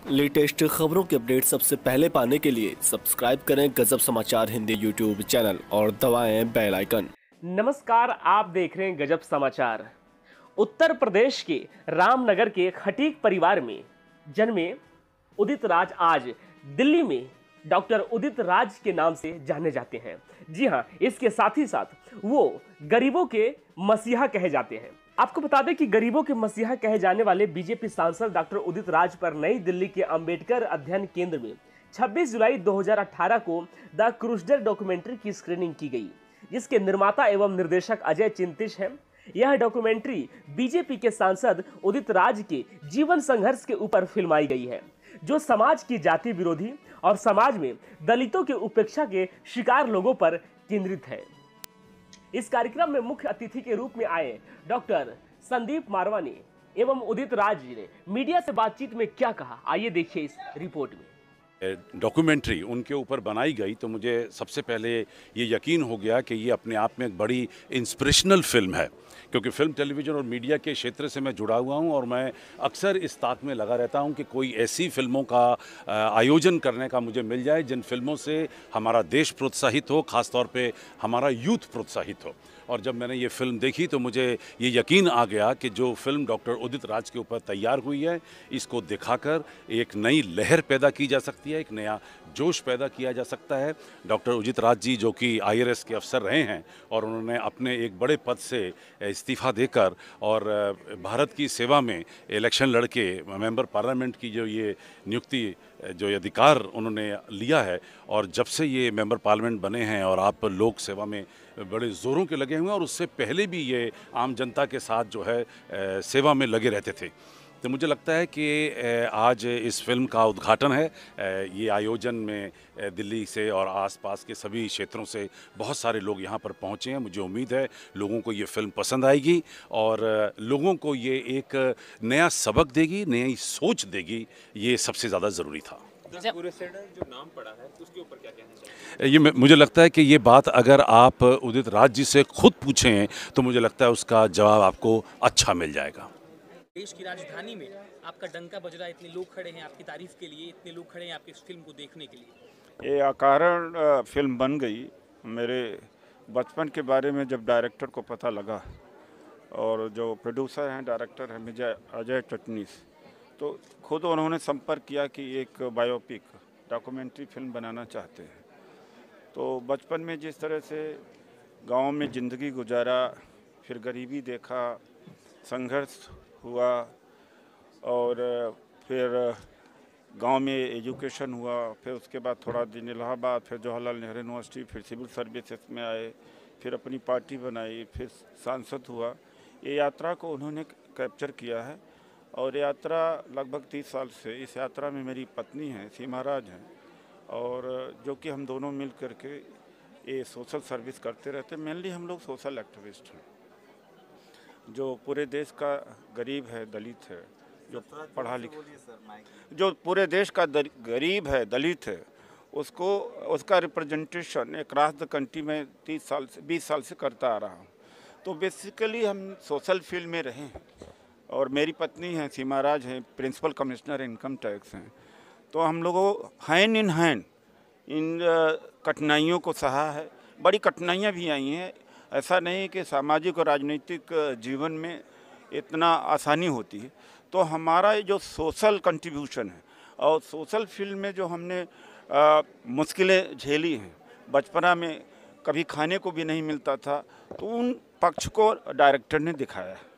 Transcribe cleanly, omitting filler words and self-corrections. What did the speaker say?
Latest खबरों के update सबसे पहले पाने के लिए सब्सक्राइब करें गजब समाचार हिंदी यूट्यूब चैनल और दबाएं बेल आइकन। नमस्कार, आप देख रहे हैं गजब समाचार। उत्तर प्रदेश के रामनगर के खटीक परिवार में जन्मे उदित राज आज दिल्ली में डॉक्टर उदित राज के नाम से जाने जाते हैं। जी हां, इसके साथ ही साथ वो गरीबों के मसीहा कहे जाते हैं। आपको बता दें कि गरीबों के मसीहा कहे जाने वाले बीजेपी सांसद डॉक्टर उदित राज पर नई दिल्ली के अंबेडकर अध्ययन केंद्र में 26 जुलाई 2018 को द क्रूसडर डॉक्यूमेंट्री की स्क्रीनिंग की गई, जिसके निर्माता एवं निर्देशक अजय चिंतिश हैं। यह डॉक्यूमेंट्री बीजेपी के सांसद उदित राज के जीवन संघर्ष के ऊपर फिल्माई गई है, जो समाज की जाति विरोधी और समाज में दलितों के उपेक्षा के शिकार लोगों पर केंद्रित है। इस कार्यक्रम में मुख्य अतिथि के रूप में आए डॉक्टर संदीप मारवानी एवं उदित राज जी ने मीडिया से बातचीत में क्या कहा, आइए देखिए इस रिपोर्ट में। डॉक्यूमेंट्री उनके ऊपर बनाई गई तो मुझे सबसे पहले ये यकीन हो गया कि ये अपने आप में एक बड़ी इंस्पिरेशनल फिल्म है, क्योंकि फिल्म, टेलीविज़न और मीडिया के क्षेत्र से मैं जुड़ा हुआ हूं और मैं अक्सर इस ताक में लगा रहता हूं कि कोई ऐसी फिल्मों का आयोजन करने का मुझे मिल जाए जिन फिल्मों से हमारा देश प्रोत्साहित हो, ख़ास तौर पे हमारा यूथ प्रोत्साहित हो। और जब मैंने ये फिल्म देखी तो मुझे ये यकीन आ गया कि जो फिल्म डॉक्टर उदित राज के ऊपर तैयार हुई है, इसको दिखाकर एक नई लहर पैदा की जा सकती है, एक नया जोश पैदा किया जा सकता है। डॉक्टर उदित राज जी जो कि IRS के अफसर रहे हैं और उन्होंने अपने एक बड़े पद से इस्तीफ़ा देकर और भारत की सेवा में इलेक्शन लड़के मेंबर पार्लियामेंट की जो ये नियुक्ति, जो ये अधिकार उन्होंने लिया है, और जब से ये मेंबर पार्लियामेंट बने हैं और आप लोक सेवा में बड़े ज़ोरों के लगे हुए हैं और उससे पहले भी ये आम जनता के साथ जो है सेवा में लगे रहते थे, तो मुझे लगता है कि आज इस फिल्म का उद्घाटन है। ये आयोजन में दिल्ली से और आसपास के सभी क्षेत्रों से बहुत सारे लोग यहाँ पर पहुँचे हैं। मुझे उम्मीद है लोगों को ये फिल्म पसंद आएगी और लोगों को ये एक नया सबक देगी, नई सोच देगी। ये सबसे ज़्यादा ज़रूरी था। क्रूसेडर जो नाम पड़ा है उसके ऊपर क्या कहना चाहिए? ये मुझे लगता है कि ये बात अगर आप उदित राज जी से खुद पूछें तो मुझे लगता है उसका जवाब आपको अच्छा मिल जाएगा। देश की राजधानी में आपका डंका बज रहा है, इतने लोग खड़े हैं आपकी तारीफ के लिए, इतने लोग खड़े हैं आपकी इस फिल्म को देखने के लिए। ये अकारण फिल्म बन गई। मेरे बचपन के बारे में जब डायरेक्टर को पता लगा और जो प्रोड्यूसर हैं, डायरेक्टर हैं अजय चिंटिश, तो खुद उन्होंने संपर्क किया कि एक बायोपिक डॉक्यूमेंट्री फिल्म बनाना चाहते हैं। तो बचपन में जिस तरह से गांव में ज़िंदगी गुजारा, फिर गरीबी देखा, संघर्ष हुआ और फिर गांव में एजुकेशन हुआ, फिर उसके बाद थोड़ा दिन इलाहाबाद, फिर जवाहरलाल नेहरू यूनिवर्सिटी, फिर सिविल सर्विसेज में आए, फिर अपनी पार्टी बनाई, फिर सांसद हुआ। ये यात्रा को उन्होंने कैप्चर किया है और यात्रा लगभग 30 साल से, इस यात्रा में मेरी पत्नी हैं, सीमा राज हैं, और जो कि हम दोनों मिल करके ये सोशल सर्विस करते रहते। मेनली हम लोग सोशल एक्टिविस्ट हैं। जो पूरे देश का गरीब है, दलित है, जो पढ़ा लिखा, जो पूरे देश का गरीब है, दलित है, उसको उसका रिप्रेजेंटेशन अक्रॉस द कंट्री में 20 साल से करता आ रहा हूँ। तो बेसिकली हम सोशल फील्ड में रहे हैं और मेरी पत्नी हैं, सीमा राज हैं, प्रिंसिपल कमिश्नर इनकम टैक्स हैं। तो हम लोगों हैंड इन हैंड इन कठिनाइयों को सहा है। बड़ी कठिनाइयाँ भी आई हैं, ऐसा नहीं कि सामाजिक और राजनीतिक जीवन में इतना आसानी होती है। तो हमारा जो सोशल कंट्रीब्यूशन है और सोशल फील्ड में जो हमने मुश्किलें झेली हैं, बचपना में कभी खाने को भी नहीं मिलता था, तो उन पक्ष को डायरेक्टर ने दिखाया है।